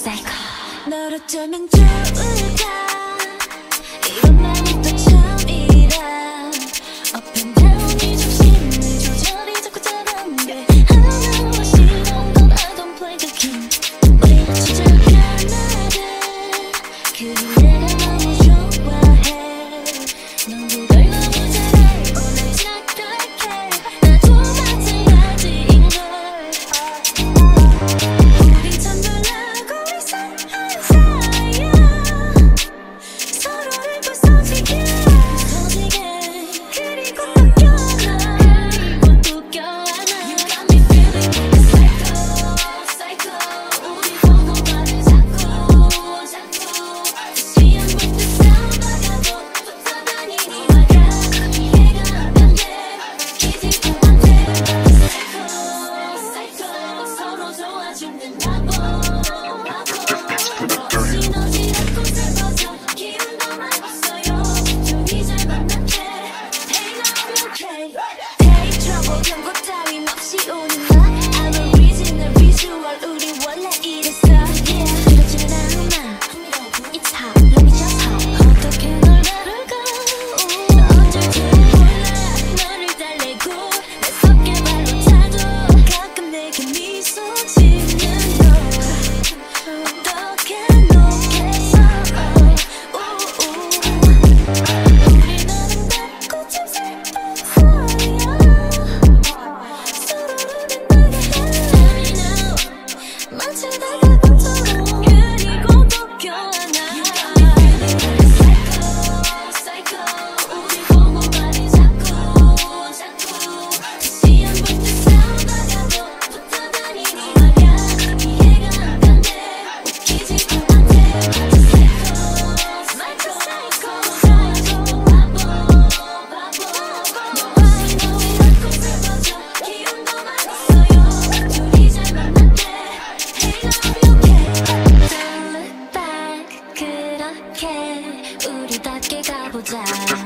널 어쩌면 좋을까 이런 말이 또 처음이라 Up and down이 중심을 조절이 자꾸 잡았는데 하나와 싫은 건 I don't play the king 우리 지저분하게 그리 내가 너무 좋아해 넌 그걸 너무 잘 알고 난 착각해 나도 마찬가지인걸 우리 참 놀라고 이상한 사이야 서로를 부서지게 그리고 또 껴안아 You got me feeling like a psycho 우리 보고 말을 자꾸 다시 한번 또 싸우다가도 붙어다니니 말야 이해가 안 돼 기지도 안 돼 psycho 서로 좋아주는 바보 신호지 않고 슬퍼져 기운도 많이 없어요 둘이 잘 만났대 Hey now I'm okay Take trouble 경고 따윈 없이 오는 나 I'm a original visual 우리 원래 이랬어 Yeah 그렇지는 않아 It's hot let me just hot 어떻게 널 다룰까 어쩔 줄 몰라 너를 달래고 내 속에 발로 차도 가끔 내게 미소 짓는 너 어떻게 놓겠어 우리 아름답고 참 슬픈 사이야 서로를 빛나게 해 만지다가 꿈처럼 그리고 또 껴안아 psycho 우리 보고 말이 자꾸 다시 한번 또 싸우다가도 붙어다니니 말야 이해가 안 돼 웃기지도 않대 psycho 좋아하고 바보 너와 신호위 않고 슬퍼져 기운도 많이 써요 둘이 잘 만났대 Hey now I'm okay Don't look back 그렇게 우리답게 가보자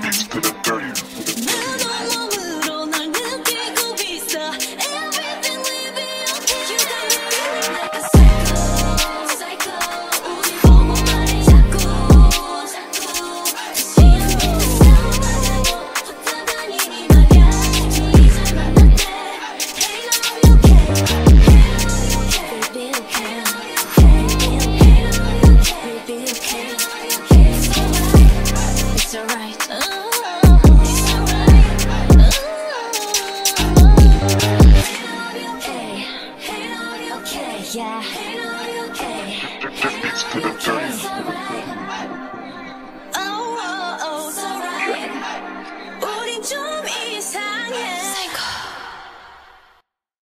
내 온몸으로 널 느끼고 있어 Everything will be okay You got me feeling like a psycho 우리 보고 말이 자꾸 다시 한번 또 싸우다가도 붙어다니니 말야 둘이 잘 만났대 Hey now I'm okay Baby okay Baby okay It's alright Hey, yeah. It's alright.